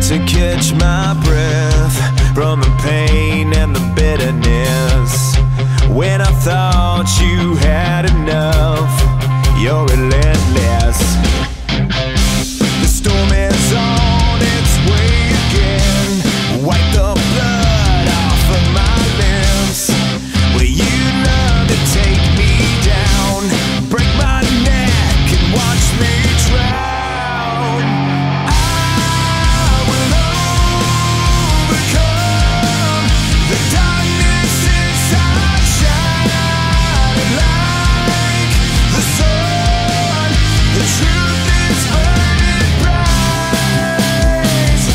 to catch my breath from the pain and the bitterness. When I thought you had enough, you're relentless. The storm is on its way again. Wipe the blood off of my limbs. Well, you love to take me down, break my neck and watch me drown. I will overcome the darkness inside, shining like the sun. The truth is burning bright.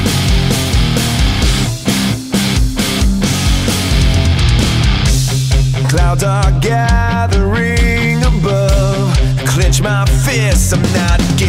Clouds are gathering above. Clench my fists, I'm not giving